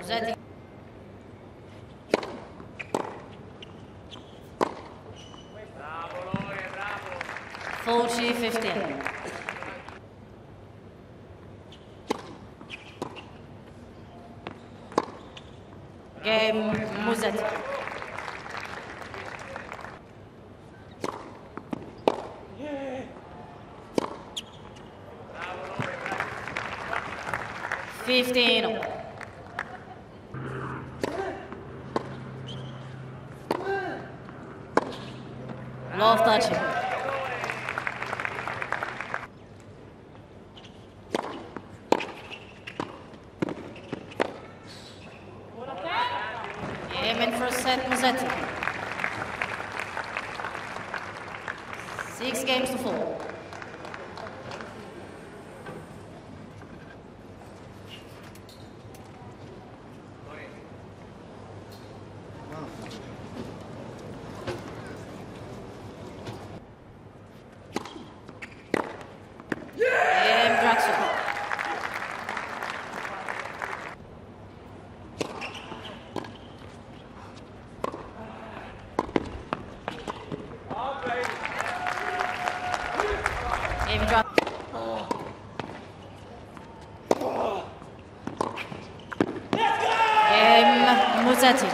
Musetti. Bravo Lore, bravo. 40-15. Game Musetti. Bravo Lore, bravo. 15. Love touching. Game in first set, Musetti. 6 games to 4. Game Draxl. Game drop. Game Musetti.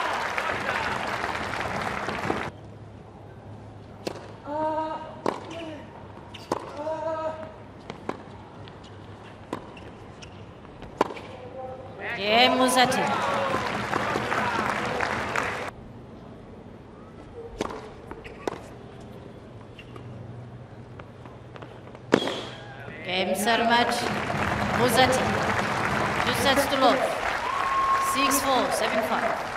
Game Musetti. Game set match. Musetti. 2 sets to love. 6-4, 7-5.